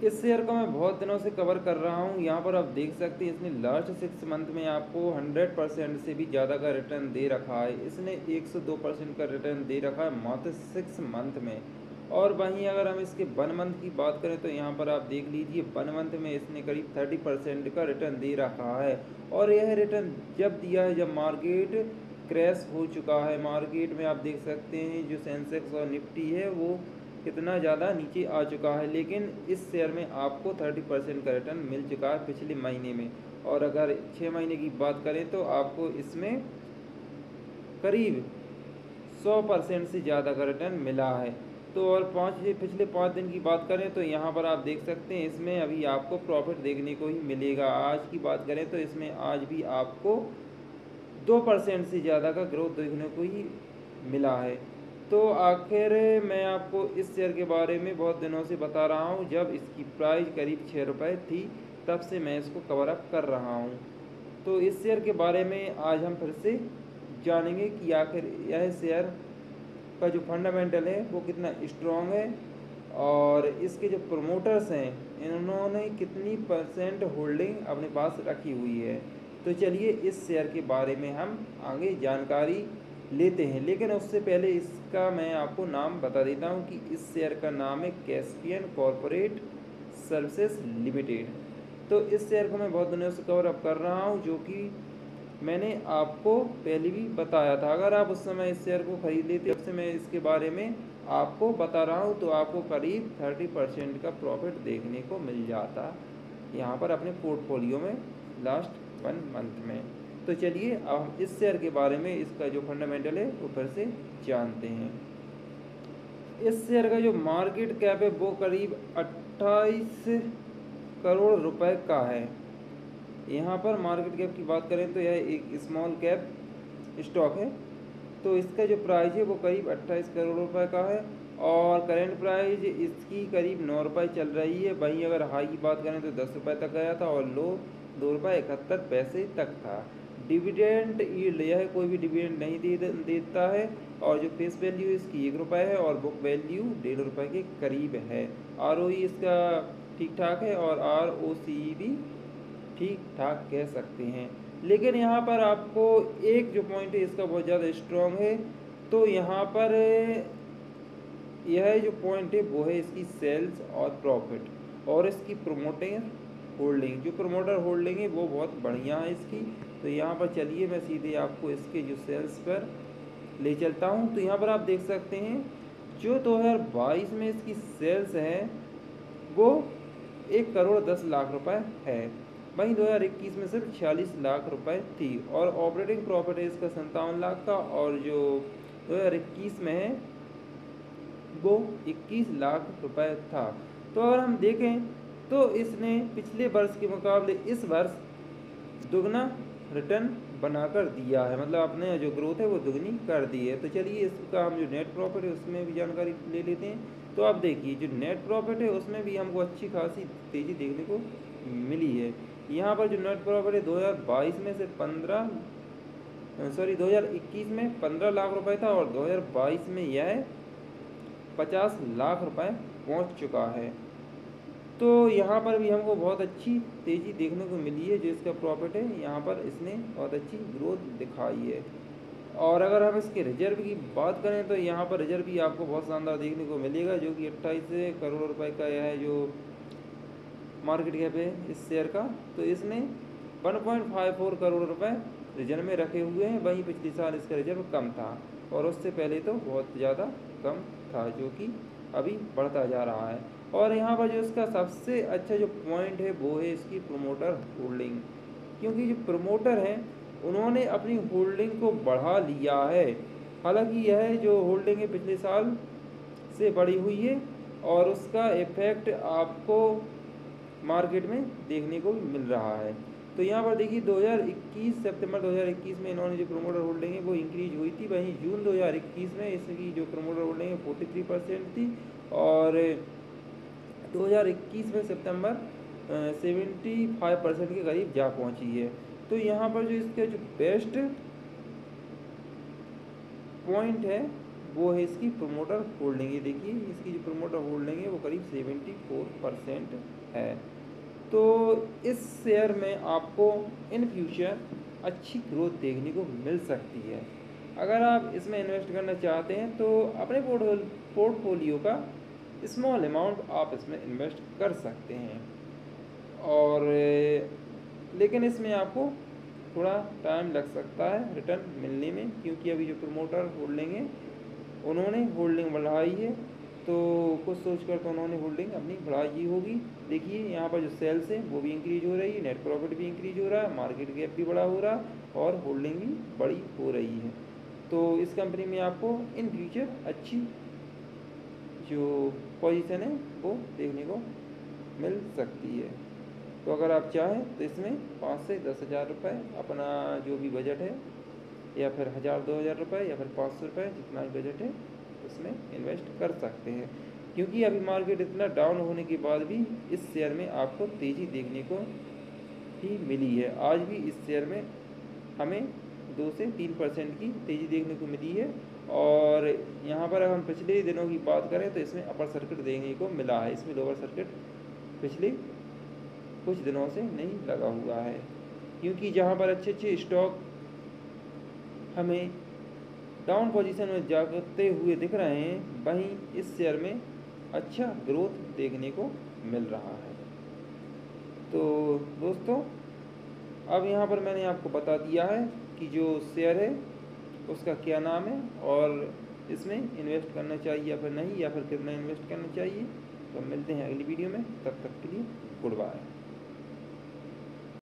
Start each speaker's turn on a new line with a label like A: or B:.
A: इस शेयर को मैं बहुत दिनों से कवर कर रहा हूँ। यहाँ पर आप देख सकते हैं इसने लास्ट 6 मंथ में आपको 100% से भी ज़्यादा का रिटर्न दे रखा है। इसने 102% का रिटर्न दे रखा है मात्र 6 मंथ में। और वहीं अगर हम इसके 1 मंथ की बात करें तो यहाँ पर आप देख लीजिए 1 मंथ में इसने करीब 30% का रिटर्न दे रखा है। और यह रिटर्न जब दिया है जब मार्केट क्रैश हो चुका है। मार्केट में आप देख सकते हैं जो सेंसेक्स और निफ्टी है वो कितना ज़्यादा नीचे आ चुका है, लेकिन इस शेयर में आपको 30% का रिटर्न मिल चुका है पिछले महीने में। और अगर 6 महीने की बात करें तो आपको इसमें करीब 100% से ज़्यादा का रिटर्न मिला है। तो और पिछले 5 दिन की बात करें तो यहाँ पर आप देख सकते हैं इसमें अभी आपको प्रॉफिट देखने को ही मिलेगा। आज की बात करें तो इसमें आज भी आपको 2% से ज़्यादा का ग्रोथ देखने को ही मिला है। तो आखिर मैं आपको इस शेयर के बारे में बहुत दिनों से बता रहा हूँ। जब इसकी प्राइस करीब 6 रुपये थी तब से मैं इसको कवर अप कर रहा हूँ। तो इस शेयर के बारे में आज हम फिर से जानेंगे कि आखिर यह शेयर का जो फंडामेंटल है वो कितना स्ट्रॉन्ग है और इसके जो प्रमोटर्स हैं इन्होंने कितनी % होल्डिंग अपने पास रखी हुई है। तो चलिए इस शेयर के बारे में हम आगे जानकारी लेते हैं, लेकिन उससे पहले इसका मैं आपको नाम बता देता हूं कि इस शेयर का नाम है कैस्पियन कॉरपोरेट सर्विसेज लिमिटेड। तो इस शेयर को मैं बहुत दिनों से कवर अप कर रहा हूं, जो कि मैंने आपको पहले भी बताया था। अगर आप उस समय इस शेयर को खरीद लेते, जब से मैं इसके बारे में आपको बता रहा हूं, तो आपको करीब 30% का प्रॉफिट देखने को मिल जाता यहाँ पर अपने पोर्टफोलियो में लास्ट 1 मंथ में। तो चलिए अब हम इस शेयर के बारे में इसका जो फंडामेंटल है वो फिर से जानते हैं। इस शेयर का जो मार्केट कैप है वो करीब 28 करोड़ रुपए का है। यहाँ पर मार्केट कैप की बात करें तो यह एक स्मॉल कैप स्टॉक है। तो इसका जो प्राइस है वो करीब 28 करोड़ रुपए का है और करेंट प्राइस इसकी करीब 9 रुपये चल रही है। वहीं अगर हाई की बात करें तो 10 रुपये तक गया था और लो 2.71 रुपये तक था। डिविडेंड यील्ड, यह कोई भी डिविडेंड नहीं देता है और जो फेस वैल्यू इसकी 1 रुपये है और बुक वैल्यू 1.5 रुपये के करीब है। ROE इसका ठीक ठाक है और ROCE भी ठीक ठाक कह सकते हैं। लेकिन यहाँ पर आपको एक जो पॉइंट है इसका बहुत ज़्यादा स्ट्रॉन्ग है। तो यहाँ पर यह जो पॉइंट है वो है इसकी सेल्स और प्रॉफिट और इसकी प्रोमोटर होल्डिंग। जो प्रोमोटर होल्डिंग है वो बहुत बढ़िया है इसकी। तो यहाँ पर चलिए मैं सीधे आपको इसके जो सेल्स पर ले चलता हूँ। तो यहाँ पर आप देख सकते हैं जो 2022 में इसकी सेल्स है वो 1,10,00,000 रुपये है। वहीं 2021 में सिर्फ 46 लाख रुपए थी और ऑपरेटिंग प्रॉफिट है इसका 57 लाख का और जो 2021 में है वो 21 लाख रुपए था। तो अगर हम देखें तो इसने पिछले वर्ष के मुकाबले इस वर्ष दुगना रिटर्न बनाकर दिया है, मतलब अपने जो ग्रोथ है वो दुगनी कर दी है। तो चलिए इसका हम जो नेट प्रॉफिट है उसमें भी जानकारी ले लेते हैं। तो आप देखिए जो नेट प्रॉफिट है उसमें भी हमको अच्छी खासी तेज़ी देखने को मिली है। यहाँ पर जो नेट प्रॉफिट है 2022 में से 2021 में 15 लाख रुपए था और 2022 में यह 50 लाख रुपए पहुँच चुका है। तो यहाँ पर भी हमको बहुत अच्छी तेज़ी देखने को मिली है। जो इसका प्रॉफिट है यहाँ पर इसने बहुत अच्छी ग्रोथ दिखाई है। और अगर हम इसके रिजर्व की बात करें तो यहाँ पर रिजर्व भी आपको बहुत शानदार देखने को मिलेगा, जो कि 28 करोड़ रुपए का यह है जो मार्केट कैप है इस शेयर का। तो इसने 1.54 करोड़ रुपए रिजर्व में रखे हुए हैं। वहीं पिछले साल इसका रिजर्व कम था और उससे पहले तो बहुत ज़्यादा कम था, जो कि अभी बढ़ता जा रहा है। और यहाँ पर जो इसका सबसे अच्छा जो पॉइंट है वो है इसकी प्रोमोटर होल्डिंग, क्योंकि जो प्रोमोटर हैं उन्होंने अपनी होल्डिंग को बढ़ा लिया है। हालांकि यह जो होल्डिंग है पिछले साल से बढ़ी हुई है और उसका इफेक्ट आपको मार्केट में देखने को मिल रहा है। तो यहाँ पर देखिए 2021 सितंबर 2021 में इन्होंने जो प्रोमोटर होल्डिंग है वो इंक्रीज हुई थी। वहीं जून 2021 में इसकी जो प्रोमोटर होल्डिंग है 43% थी और 2021 में सितंबर 75% के करीब जा पहुंची है। तो यहाँ पर जो इसका जो बेस्ट पॉइंट है वो है इसकी प्रमोटर होल्डिंग। ये देखिए इसकी जो प्रमोटर होल्डिंग है वो करीब 74% है। तो इस शेयर में आपको इन फ्यूचर अच्छी ग्रोथ देखने को मिल सकती है। अगर आप इसमें इन्वेस्ट करना चाहते हैं तो अपने पोर्टफोलियो का स्मॉल अमाउंट आप इसमें इन्वेस्ट कर सकते हैं, और लेकिन इसमें आपको थोड़ा टाइम लग सकता है रिटर्न मिलने में, क्योंकि अभी जो प्रमोटर होल्डिंग है उन्होंने होल्डिंग बढ़ाई है, तो कुछ सोच कर तो उन्होंने होल्डिंग अपनी बढ़ाई ही होगी। देखिए यहाँ पर जो सेल्स है वो भी इंक्रीज हो रही है, नेट प्रॉफिट भी इंक्रीज हो रहा है, मार्केट गैप भी बड़ा हो रहा है और होल्डिंग भी बड़ी हो रही है। तो इस कंपनी में आपको इन फ्यूचर अच्छी जो पोजीशन है वो देखने को मिल सकती है। तो अगर आप चाहें तो इसमें 5 से 10,000 रुपये अपना जो भी बजट है, या फिर 1,000-2,000 रुपये या फिर 500 रुपये, जितना भी बजट है उसमें इन्वेस्ट कर सकते हैं। क्योंकि अभी मार्केट इतना डाउन होने के बाद भी इस शेयर में आपको तेज़ी देखने को ही मिली है। आज भी इस शेयर में हमें 2 से 3% की तेज़ी देखने को मिली है, और यहाँ पर अगर हम पिछले दिनों की बात करें तो इसमें अपर सर्किट देखने को मिला है, इसमें लोअर सर्किट पिछले कुछ दिनों से नहीं लगा हुआ है। क्योंकि जहाँ पर अच्छे अच्छे स्टॉक हमें डाउन पोजीशन में जाते हुए दिख रहे हैं, वहीं इस शेयर में अच्छा ग्रोथ देखने को मिल रहा है। तो दोस्तों, अब यहाँ पर मैंने आपको बता दिया है कि जो शेयर है उसका क्या नाम है, और इसमें इन्वेस्ट करना चाहिए या फिर नहीं, या फिर कितना इन्वेस्ट करना चाहिए। तो मिलते हैं अगली वीडियो में, तब तक के लिए गुड बाय।